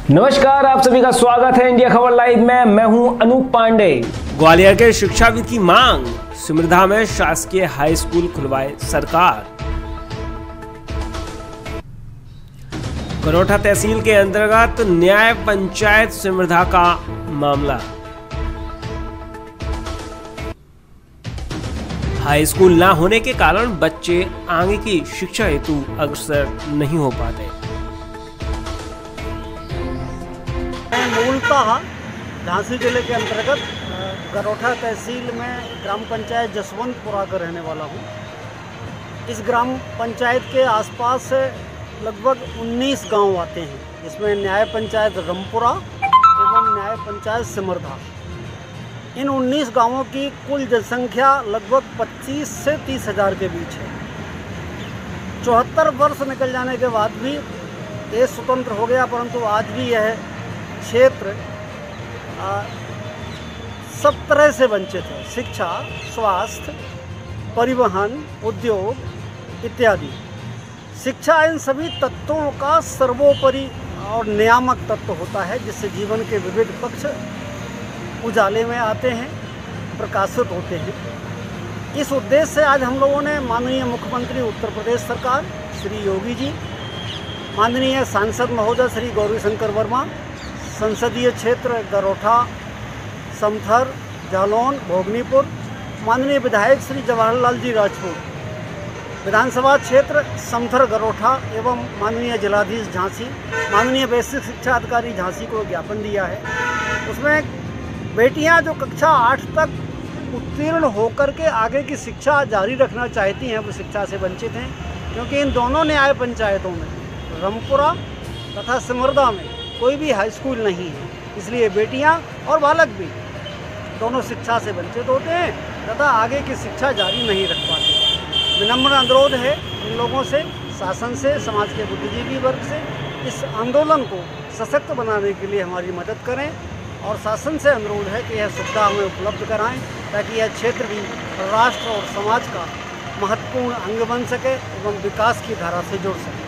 नमस्कार, आप सभी का स्वागत है इंडिया खबर लाइव में। मैं हूं अनूप पांडे। ग्वालियर के शिक्षाविद की मांग, सिमरधा में शासकीय हाई स्कूल खुलवाए सरकार। गरोठा तहसील के अंतर्गत न्याय पंचायत सिमरधा का मामला। हाई स्कूल न होने के कारण बच्चे आगे की शिक्षा हेतु अग्रसर नहीं हो पाते। मूलतः झांसी जिले के अंतर्गत गरोठा तहसील में ग्राम पंचायत जसवंतपुरा का रहने वाला हूँ। इस ग्राम पंचायत के आसपास लगभग 19 गांव आते हैं, जिसमें न्याय पंचायत रमपुरा एवं न्याय पंचायत सिमरधा। इन 19 गांवों की कुल जनसंख्या लगभग 25 से 30 हज़ार के बीच है। 74 वर्ष निकल जाने के बाद भी देश स्वतंत्र हो गया, परंतु आज भी यह क्षेत्र सब तरह से वंचित है। शिक्षा, स्वास्थ्य, परिवहन, उद्योग इत्यादि। शिक्षा इन सभी तत्वों का सर्वोपरि और नियामक तत्व होता है, जिससे जीवन के विविध पक्ष उजाले में आते हैं, प्रकाशित होते हैं। इस उद्देश्य से आज हम लोगों ने माननीय मुख्यमंत्री उत्तर प्रदेश सरकार श्री योगी जी, माननीय सांसद महोदय श्री गौरीशंकर वर्मा, संसदीय क्षेत्र गरोठा, समथर, जालौन, भोगनीपुर, माननीय विधायक श्री जवाहरलाल जी राजपूत, विधानसभा क्षेत्र समथर गरोठा एवं माननीय जिलाधीश झांसी, माननीय बेसिक शिक्षा अधिकारी झांसी को ज्ञापन दिया है। उसमें बेटियां जो कक्षा 8 तक उत्तीर्ण होकर के आगे की शिक्षा जारी रखना चाहती हैं, वो शिक्षा से वंचित हैं, क्योंकि इन दोनों न्याय पंचायतों में, रमपुरा तथा सिमरधा में, कोई भी हाई स्कूल नहीं है। इसलिए बेटियां और बालक भी दोनों शिक्षा से वंचित होते हैं तथा आगे की शिक्षा जारी नहीं रख पाते। विनम्र अनुरोध है इन लोगों से, शासन से, समाज के बुद्धिजीवी वर्ग से, इस आंदोलन को सशक्त बनाने के लिए हमारी मदद करें और शासन से अनुरोध है कि यह सुविधा हमें उपलब्ध कराएं, ताकि यह क्षेत्र भी राष्ट्र और समाज का महत्वपूर्ण अंग बन सके एवं विकास की धारा से जुड़ सके।